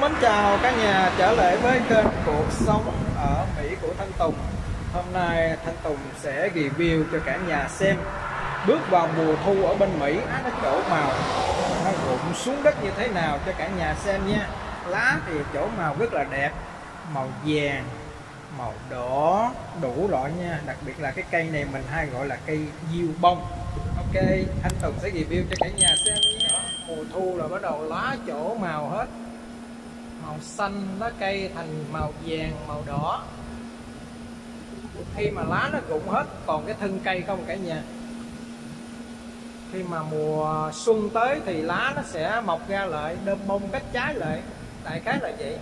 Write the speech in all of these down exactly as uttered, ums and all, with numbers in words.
Mến chào cả nhà, trở lại với kênh Cuộc Sống ở Mỹ của Thanh Tùng. Hôm nay Thanh Tùng sẽ review cho cả nhà xem bước vào mùa thu ở bên Mỹ, nó trổ màu, nó rụng xuống đất như thế nào cho cả nhà xem nha. Lá thì trổ màu rất là đẹp, màu vàng, màu đỏ, đủ loại nha. Đặc biệt là cái cây này mình hay gọi là cây diêu bông. Ok, Thanh Tùng sẽ review cho cả nhà xem nhé. Mùa thu là bắt đầu lá trổ màu hết, màu xanh, lá cây thành màu vàng, màu đỏ. Khi mà lá nó rụng hết còn cái thân cây không cả nhà. Khi mà mùa xuân tới thì lá nó sẽ mọc ra lại, đơm bông cách trái lại, đại khái là vậy.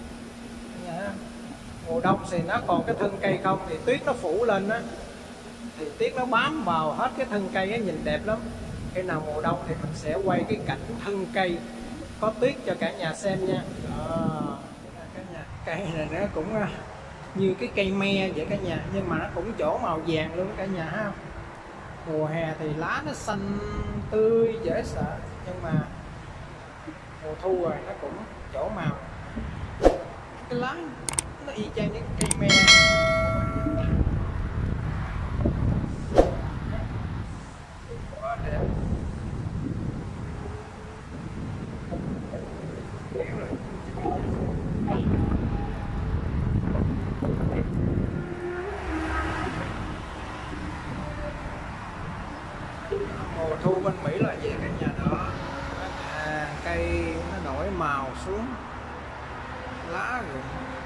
Mùa đông thì nó còn cái thân cây không, thì tuyết nó phủ lên á, thì tuyết nó bám vào hết cái thân cây á, nhìn đẹp lắm. Khi nào mùa đông thì mình sẽ quay cái cảnh thân cây có tuyết cho cả nhà xem nha. Đó, cả nhà. Cây này nó cũng như cái cây me vậy cả nhà, nhưng mà nó cũng trổ màu vàng luôn cả nhà ha. Mùa hè thì lá nó xanh tươi dễ sợ, nhưng mà mùa thu rồi nó cũng trổ màu. Cái lá nó y chang những cây me. Quá đẹp. Mùa thu bên Mỹ là vậy cả nhà đó. À, cây nó đổi màu xuống, lá rụng.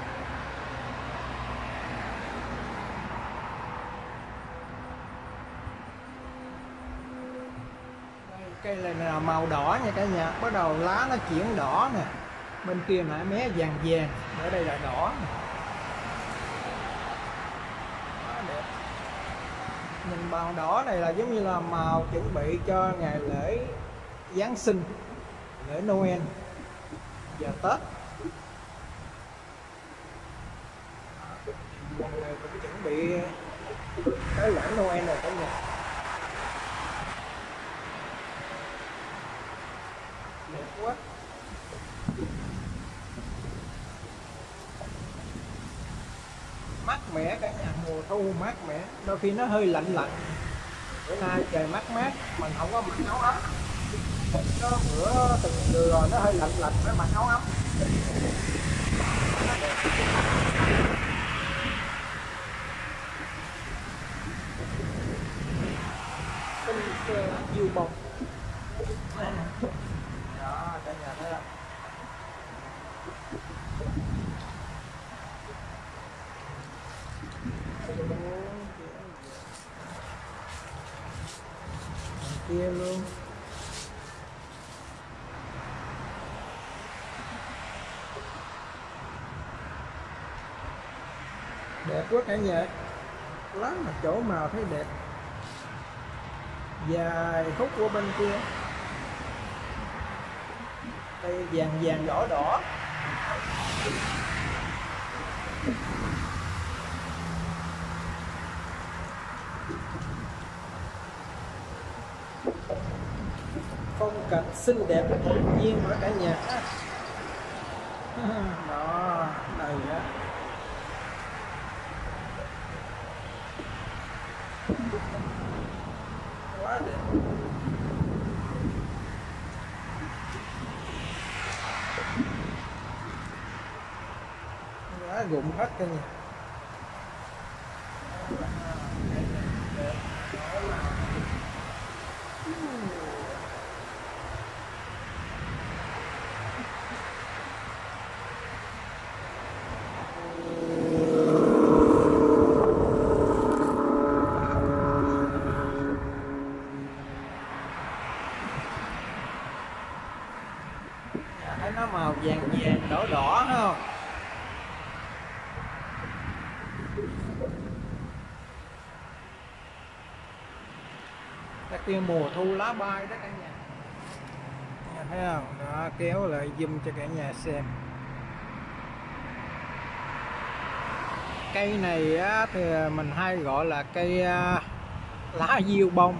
Cây này là màu đỏ nha cả nhà, bắt đầu lá nó chuyển đỏ nè, bên kia nãy mé vàng vàng, ở đây là đỏ nè. Đó, đẹp. Nhìn màu đỏ này là giống như là màu chuẩn bị cho ngày lễ Giáng sinh, lễ Noel, giờ Tết. Mọi người cũng chuẩn bị cái lễ Noel rồi cả nhà. Đẹp quá. Mát mẻ cả nhà, mùa thu mát mẻ, đôi khi nó hơi lạnh lạnh. Bữa nay trời mát mát, mình không có mặc áo ấm. Có bữa từng vừa rồi nó hơi lạnh lạnh phải mặc áo ấm. Tinh diêu bông. Đó, cả nhà thấy không? Kia luôn. Đẹp quá cả nhà. Lá mà chỗ màu thấy đẹp. Dài khúc của bên kia. Đây vàng vàng đỏ đỏ. Phong cảnh xinh đẹp của thiên nhiên ở cả nhà. Đó, này á. Quá đẹp. Lá rụng hết cả nhà. Thấy nó màu vàng vàng đỏ đỏ không? Cái kia mùa thu lá bay đó cả nhà. Nhà thấy không? Đó, kéo lại zoom cho cả nhà xem. Cây này á, thì mình hay gọi là cây uh, lá diêu bông,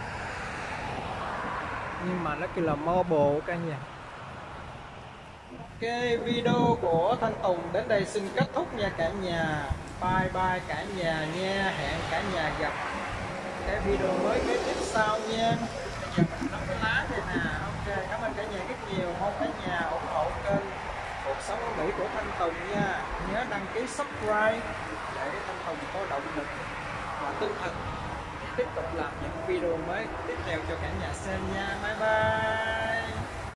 nhưng mà nó kêu là marble cả nhà. cái video của Thanh Tùng đến đây xin kết thúc nha cả nhà. Bye bye cả nhà nha. Hẹn cả nhà gặp cái video mới kế tiếp sau nha. Bây giờ mình nấu cái lá này nè. Ok, cảm ơn cả nhà rất nhiều. Mong cả nhà ủng hộ kênh Cuộc Sống Ở Mỹ của Thanh Tùng nha. Nhớ đăng ký subscribe để Thanh Tùng có động lực và tinh thần tiếp tục làm những video mới tiếp theo cho cả nhà xem nha. Bye bye.